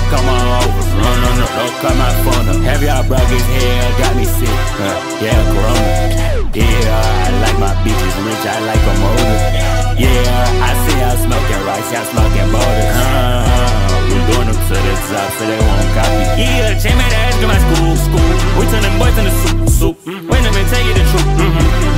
come on over. No, don't cut my phone up. Have y'all broke his hair, got me sick. Yeah, Corona. Yeah, I like my bitches rich, I like them older. Yeah, I see y'all smoking rice, y'all smoking boulders. We going up to the top so they won't copy. Yeah, change my ass to my school. We turn them boys into soup. Wait a minute, tell you the truth.